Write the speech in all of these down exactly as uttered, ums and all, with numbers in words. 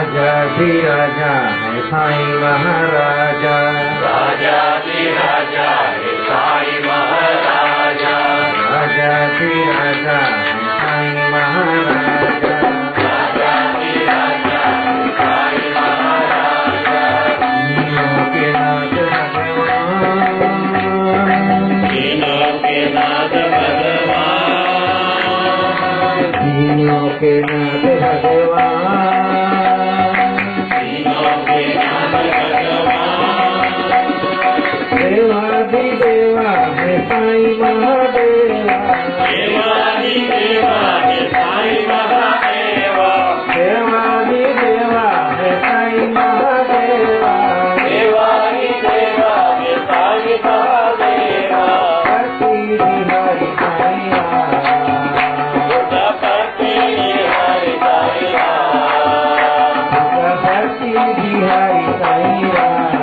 राजा है साई महाराजा राजाधिराजा है साई महाराजा राजाधिराजा है साई महाराजा राजाधिराजा है साई महाराजा तीनों के नाथ भगवान तीनों के नाथ भगवान तीनों के नाथ भगवान देवा है साई महादेवा देवादि देवा है साई महादेवा देवादि देवा है साई महादेवा देवादि देवा है साई महादेवा भक्ति बिहारी साईया भक्ति बिहारी साईया भक्ति बिहारी साईया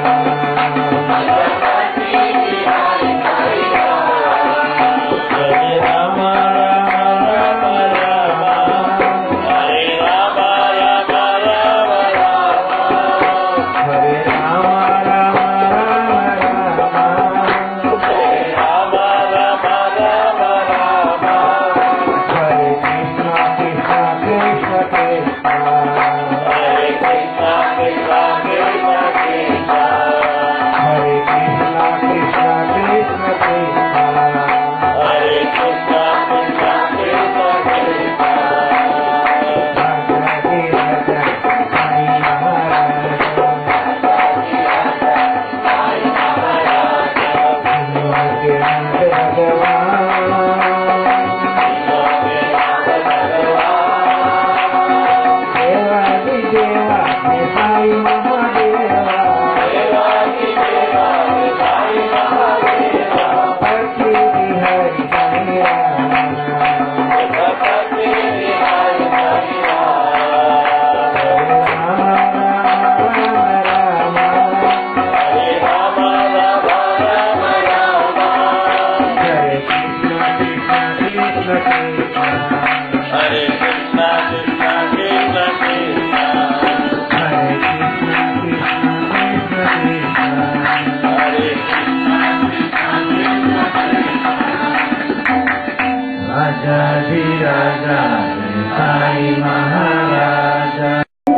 राजाधिराजा है साई महाराजा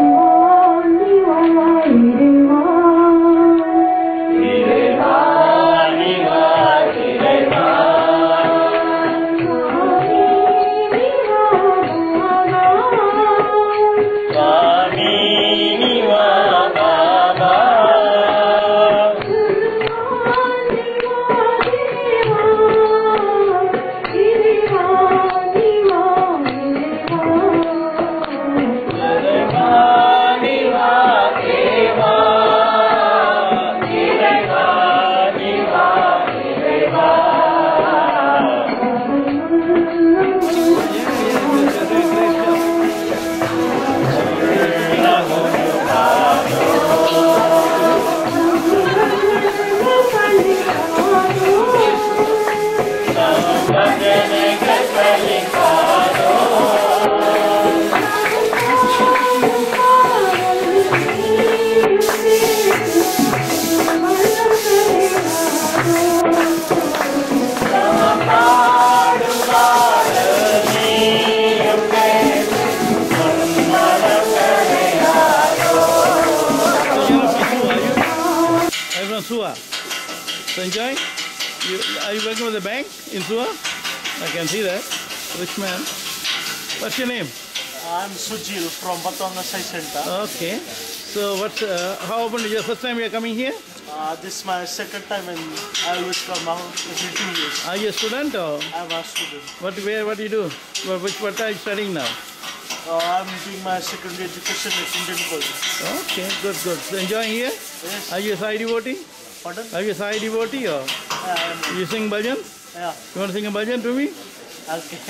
Suva. So enjoying? You, are you working with the bank in Suva? I can see that. Rich man. What's your name? I'm Sujil from Batanga Sai Center. Okay. So what? Uh, how often is your first time you are coming here? Uh, this is my second time and I always come out every two years. Are you a student or? I'm a student. What, where, what do you do? What, which, what are you studying now? Uh, I'm doing my secondary education at Indian College. Okay, good, good. So enjoying here? Yes. Are you a Sai devotee? Pardon? Are you a Sai devotee or? Yeah, You sing bhajan? yeah. You want to sing a bhajan to me? Okay.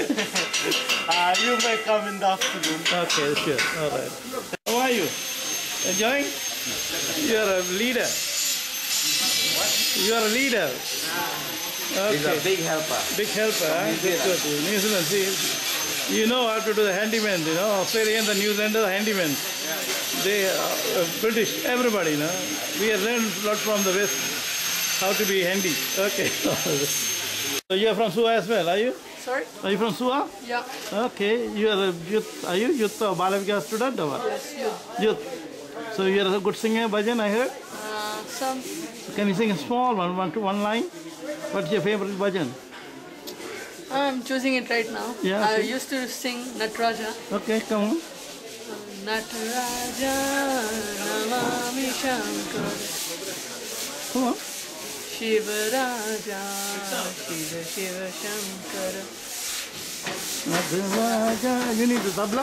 uh, you may come in the afternoon. Okay, sure. All right. How are you? Enjoying? You are a leader. You are a leader. Okay. He's a big helper. Big helper, huh? Good, good. New Zealand, see, you know how to do the handyman, you know, Australia and the New Zealand are the handyman. they, uh, uh, British, everybody, you know, we have learned a lot from the West, how to be handy. Okay. So you are from Sua as well, are you? Sorry? Are you from Sua? Yeah. Okay. You are a youth, are you youth or Balavika student or what? Yes, youth. Youth. So you are a good singer, bhajan, I heard? Uh, some. Can you sing a small one, one to one line? What's your favorite bhajan? I'm choosing it right now. Yeah, I okay. used to sing Nataraja. Okay, come on. Nataraja Namami Shankar Come on. Shiva Raja Shiva Shiva Shankar. Nataraja. You need the tabla?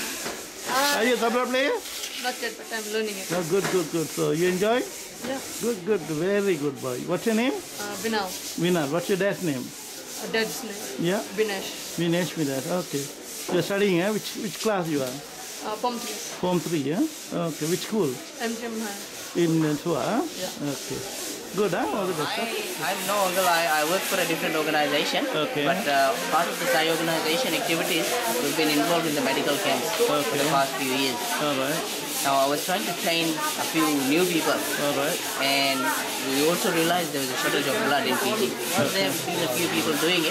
Uh, Are you a tabla player? Not yet, but I'm learning it. Oh, good, good, good. So you enjoy? Yeah. Good, good. Very good boy. What's your name? Uh, Binal. Vinal. What's your dad's name? Uh, Dad's name. Yeah? Binesh. Vinesh Vinal. Okay. You're studying, eh? Which, which class you are? Uh, Pom three. Form three, yeah? Okay. Which school? M G M High. In uh, Sua, huh? Yeah. Okay. Good, huh? All the best. Huh? I, I'm no uncle. I, I work for a different organization. Okay. But uh, part of the Sai organization activities, we've been involved in the medical camps for the Okay. past few years. All right. Now I was trying to train a few new people, All right. and we also realized there was a shortage of blood in Fiji. Once there have been a few people doing it,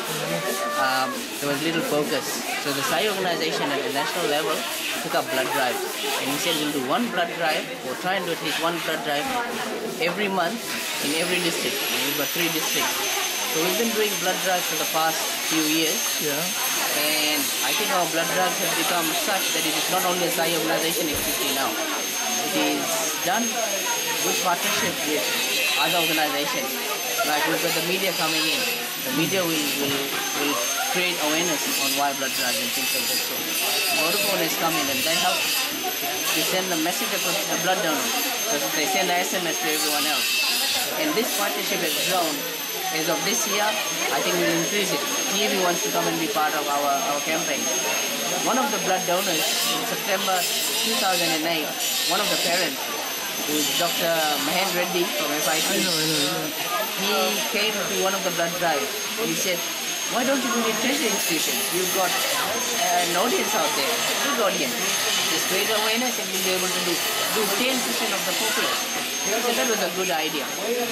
um, there was little focus. So the Sai organization at the national level took up blood drives, and we said we'll do one blood drive, or try and do at least one blood drive every month in every district. And we've got three districts. So we've been doing blood drives for the past few years. Yeah. And I think our blood drives have become such that it is not only a Sai organization existing now. It is done with partnership with other organizations. Like we've got the media coming in. The media will, will, will create awareness on why blood drives and things like that. So Vodafone has come in and they help to send a message across the blood donors. So they send an S M S to everyone else. And this partnership has grown. As of this year, I think we'll increase it. T V wants to come and be part of our, our campaign. One of the blood donors in September two thousand eight, one of the parents, who is Doctor Mahen Reddy from F I T, I know, I know, I know. he came to one of the blood drives and he said, why don't you do it in tertiary institutions? You've got uh, an audience out there, big audience. Just create awareness and you'll be able to do, do ten percent of the population. He said that was a good idea.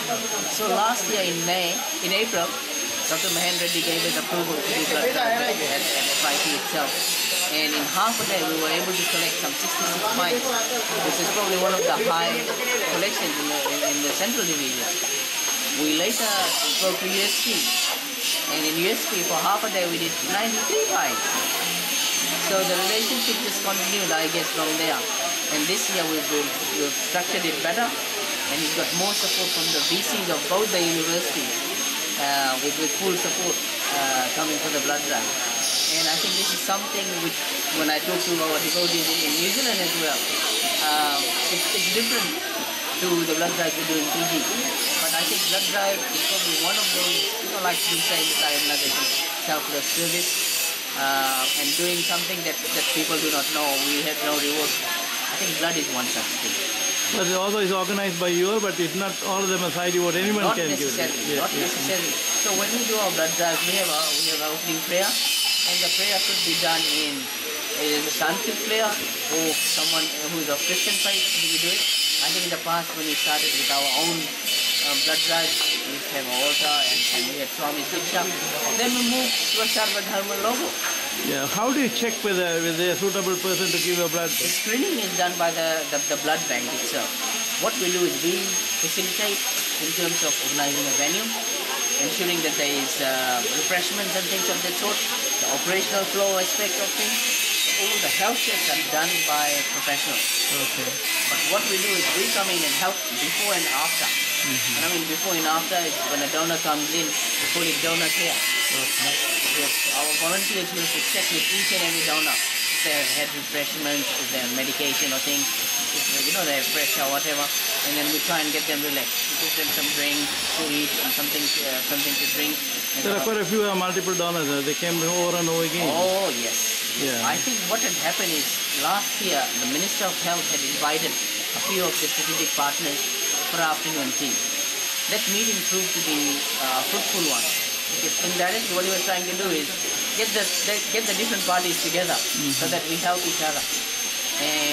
So last year in May, in April, Doctor Mahen Reddy gave us approval to do blood drive at, at F I T itself. And in half a day we were able to collect some sixty-six pints, which is probably one of the high collections in the, in the central division. We later spoke to U S P, and in U S P for half a day we did ninety-three pints. So the relationship just continued, I guess, from there. And this year we've, we've, we've structured it better, and he's got more support from the V Cs of both the universities, uh, with, with full support uh, coming for the blood drive. And I think this is something which, when I talk to our devotees in, in New Zealand as well, um, it's, it's different to the blood drive we do in Fiji. But I think blood drive is probably one of those, you know, like we say in the Sai organization, selfless service, uh, and doing something that, that people do not know, we have no reward. I think blood is one such thing. But although it's organized by you, but it's not all of them a side what anyone Not can give. necessarily, Yeah, not yeah. necessarily. So when we do our blood drive, we have our, we have our opening prayer, and the prayer could be done in a Sanskrit prayer, or someone who is of Christian faith, we do it. I think in the past when we started with our own uh, blood drive, we used to have an altar and, and we had Swami's Diksha. Then we moved to a Sarva Dharma logo. Yeah. How do you check whether whether a suitable person to give a blood? The screening is done by the, the, the blood bank itself. What we do is we facilitate in terms of organizing a venue, ensuring that there is uh, refreshments and things of that sort, the operational flow aspect of things. So all the health checks are done by professionals. Okay. But what we do is we come in and help before and after. Mm-hmm. And I mean before and after is when a donor comes in, we call it donor care. Okay. Yes, our volunteers used to check with each and every donor if they have had refreshments, if they have medication or things, if you know they have pressure or whatever, and then we try and get them relaxed. We give them some drink to eat and something to, uh, something to drink. And There are quite a few uh, multiple donors. Uh, they came over and over again. Oh yes. Yeah. I think what had happened is last year the Minister of Health had invited a few of the strategic partners for afternoon tea. That meeting proved to be a fruitful one. Because indirectly what we were trying to do is get the get the different parties together, mm-hmm. so that we help each other. And I,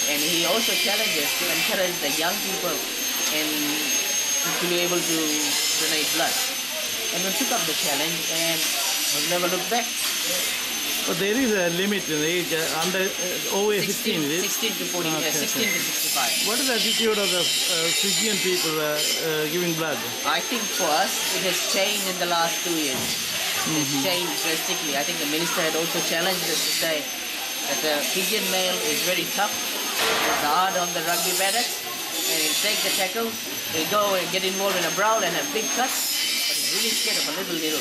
and he also challenges to encourage the young people and to be able to donate blood. And we took up the challenge and we've never looked back. But there is a limit in the age, uh, under uh, over sixteen, is it? sixteen to forty, Okay, uh, sixteen okay. to sixty-five. What is the attitude of the uh, Fijian people uh, uh, giving blood? I think for us it has changed in the last two years. It has changed drastically. I think the minister had also challenged us to say that the Fijian male is very tough, it's hard on the rugby paddocks, and he'll take the tackle, he'll go and get involved in a brawl and have big cuts, but he's really scared of a little little.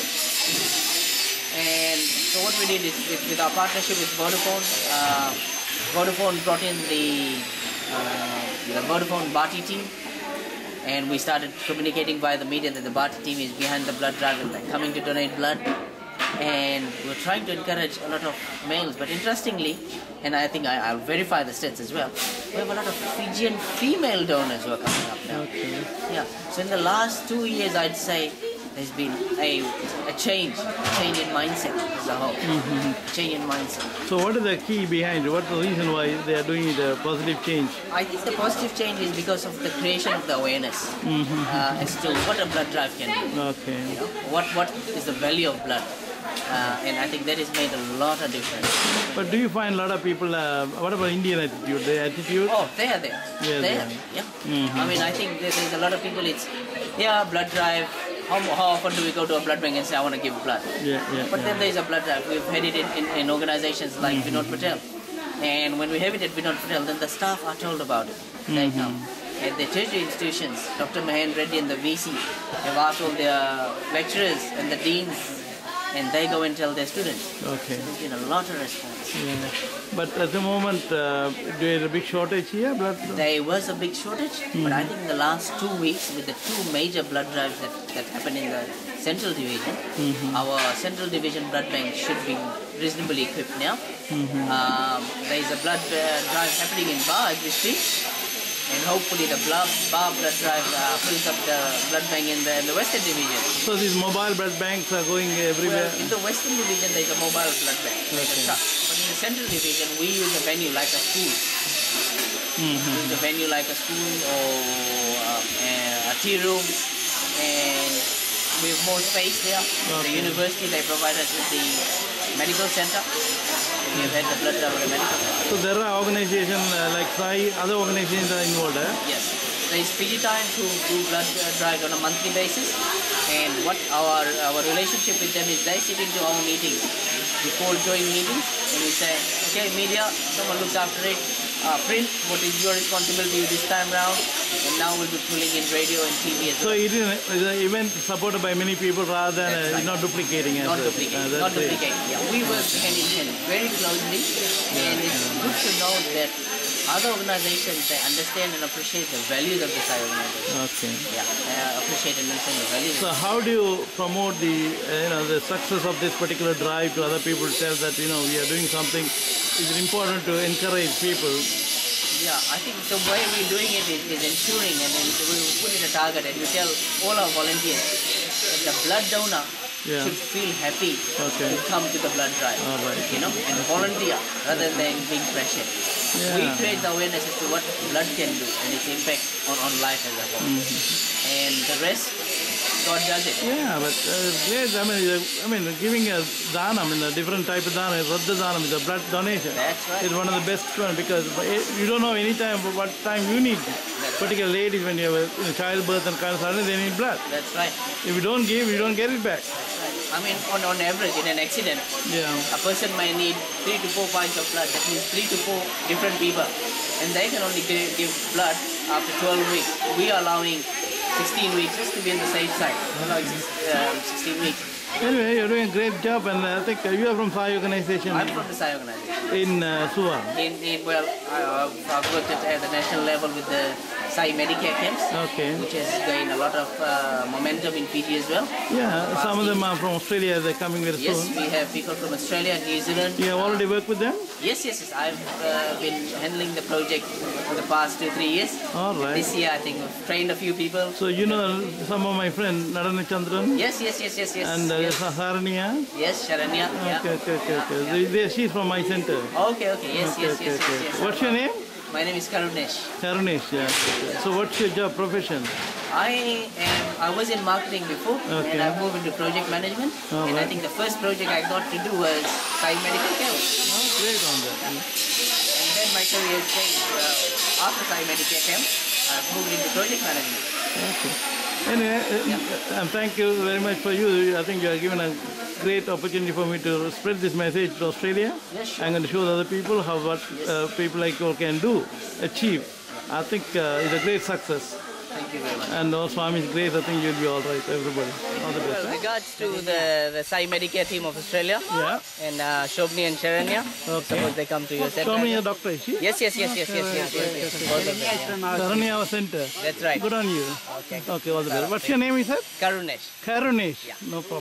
And so what we did is with, with our partnership with Vodafone, uh, Vodafone brought in the, uh, the Vodafone Bharti team, and we started communicating via the media that the Bharti team is behind the blood drive and they're coming to donate blood. And we're trying to encourage a lot of males, but interestingly, and I think I, I'll verify the stats as well, we have a lot of Fijian female donors who are coming up now. Okay. Yeah, so in the last two years I'd say there's been a, a change, a change in mindset as a whole, Mm-hmm. a change in mindset. So what is the key behind it? What's the reason why they are doing the positive change? I think the positive change is because of the creation of the awareness Mm-hmm. uh, as to what a blood drive can do. Okay. You know, what, what is the value of blood. Uh, and I think that has made a lot of difference. But do you find a lot of people, uh, what about Indian attitude? Their attitude? Oh, they are there. Yeah, they they are are. there. Yeah. Mhm. I mean, I think there- there's a lot of people. It's yeah, blood drive. How, how often do we go to a blood bank and say I want to give blood? Yeah, yeah. But yeah. then there's a blood drive. We've had it in, in, in organizations like Mm-hmm. Vinod Patel, and when we have it at Vinod Patel, then the staff are told about it. They Mm-hmm. come. At the tertiary institutions, Doctor Mahen Reddy and the V C have asked all their lecturers and the deans, and they go and tell their students. Okay. There's been a lot of response. Yeah. But at the moment, uh, there is a big shortage here, blood? There was a big shortage, but I think in the last two weeks, with the two major blood drives that, that happened in the Central Division, our Central Division blood bank should be reasonably equipped now. Um, there is a blood uh, drive happening in Bar as we speak, and hopefully the blood, Bar blood drive uh, fills up the blood bank in the, in the Western Division. So these mobile blood banks are going everywhere? Well, in the Western Division, there is a mobile blood bank, like a Okay. truck. But in the Central Division, we use a venue like a school. Mm-hmm. Use a venue like a school or um, a tea room, and we have more space there. The Okay. university, they provide us with the medical center. We have had the blood drive at the medical center. So there are organizations uh, like Sai, other organizations are involved, eh? Yes. There is Fiji time to do blood uh, drive on a monthly basis, and what our our relationship with them is they sit into our meetings before joint meetings, and we say, okay, media, someone looks after it. Uh, print, what is your responsibility this time round? And now we'll be pulling in radio and T V as So well. it is an it's an event supported by many people rather than That's uh, right. not duplicating. as Not such. duplicating, Uh, that's not great. duplicating. Yeah, we work hand in hand very closely, and it's good to know that other organizations, they understand and appreciate the values of the Sai organization. Okay. Yeah, they appreciate and understand the values. So how do you promote the uh, you know the success of this particular drive to other people? Tell that you know we are doing something. It's important to encourage people. Yeah, I think the way we're doing it is, is ensuring, and then we put in a target, and we tell all our volunteers that the blood donor Yeah. should feel happy Okay. to come to the blood drive. All right. You know, and volunteer rather than being pressured. We Yeah. create the awareness as to what blood can do and its impact on, on life as a whole. Mm-hmm. And the rest, God does it. Yeah, but uh, great. I mean, uh, I mean, giving a dana, I mean, a different type of dana, radha dana, is a blood donation. That's right. It's one of the best one because you don't know any time what time you need. Particularly ladies when you have a you know, childbirth and kind of suddenly they need blood. That's right. If you don't give, you don't get it back. That's right. I mean, on, on average, in an accident, Yeah. a person might need three to four pints of blood. That means three to four different people. And they can only give, give blood after twelve weeks. We are allowing sixteen weeks just to be on the safe side. Allowing um, sixteen weeks. Anyway, you're doing a great job, and I think uh, you are from Sai organization I'm from the Sai organization. in uh, Suva. In, in well, I, I've worked at, at the national level with the Sai Medicare camps, Okay. which has gained a lot of uh, momentum in Fiji as well. Yeah, some of them are from Australia. They're coming very Yes, soon. we have people from Australia, New Zealand. You have already worked with them? Yes, yes, yes. I've uh, been handling the project for the past two, three years. All right. This year, I think we've trained a few people. So you know some of my friends, Narana Chandran Yes, yes, yes, yes, yes. and uh, yes. Sarania. Yes, Sharanya. Yeah. Okay, okay, okay, okay. They, they, she's from my center. Okay, okay. Yes, Okay, yes, okay, yes, okay. yes, yes. What's your name? My name is Karunesh. Karunesh, yeah. So what's your job profession? I am. I was in marketing before, Okay. and I moved into project management. Oh, and I right. think the first project I got to do was Sai Medical Care. Oh, great on that. And then my career changed. Uh, after Sai Medical Care, I've moved into project management. Okay. Anyway, uh, and thank you very much for you. I think you are given a great opportunity for me to spread this message to Australia. Yes, sure. I'm going to show the other people how what uh, people like you can do, achieve. I think uh, it's a great success. Thank you very much. And our Swami is great. I think you'll be all right, everybody. All the best. Well, regards to the, the Sai Medicare team of Australia, Yeah. and uh, Shobni and Sharanya, Okay. suppose they come to your center. Show me a doctor, is she? Yes, yes, yes, yes, yes, yes, yes, yes. Both of them, yeah. Saranya, our center. That's right. Good on you. Okay. Okay, all the best. What's your name, you said? Karunesh. Karunesh. Yeah. No problem.